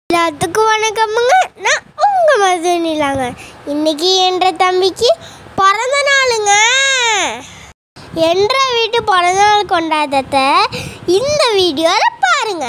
எல்லாத்துக்கும் வணக்கமுங்க. நான் உங்கள் மதுனிலாங்க. இன்னைக்கு என்ற தம்பிக்கு பிறந்த நாளுங்க. என்ற வீட்டு பிறந்த நாள் கொண்டாட்டத்தை இந்த வீடியோவில் பாருங்க.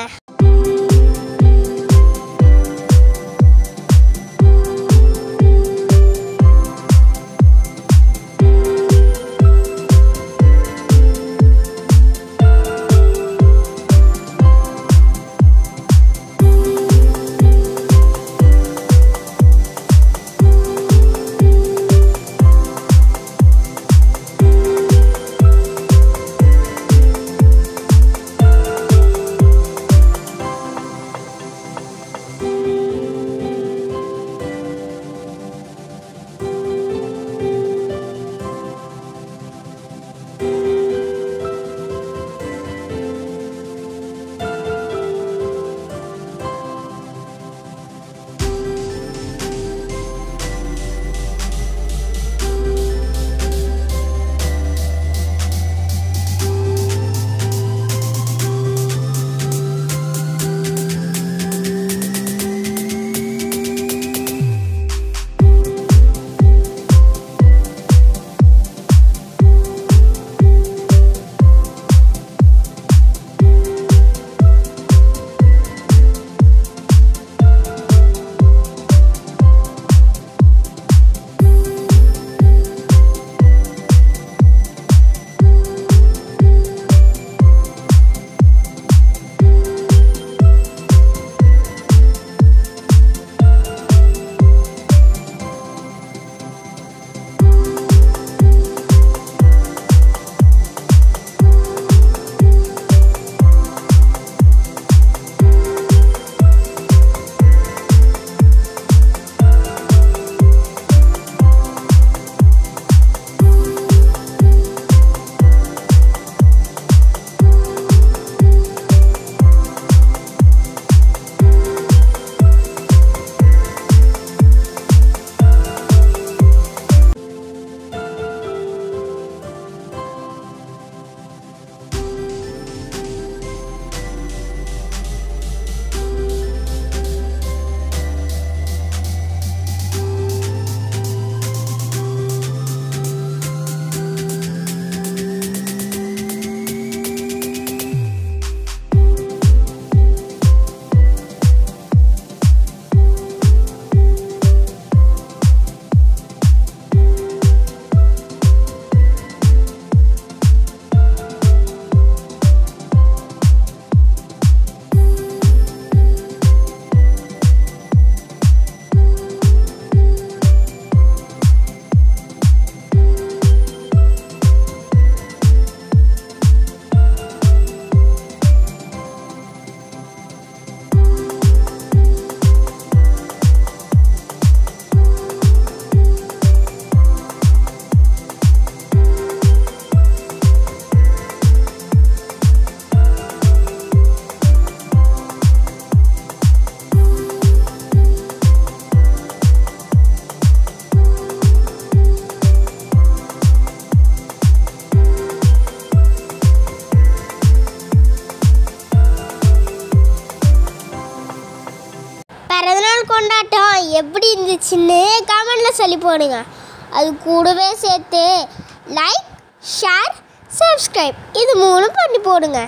பிறந்தநாள் கொண்டாட்டம் எப்படி இருந்துச்சுன்னு கமெண்டில் சொல்லி போடுங்க. அது கூடவே சேர்த்து லைக், ஷேர், சப்ஸ்கிரைப் இது 3 பண்ணி போடுங்க.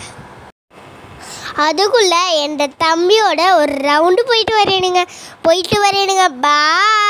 அதுக்குள்ளே என் தம்பியோட ஒரு ரவுண்டு போயிட்டு வரேனுங்க. பாய்.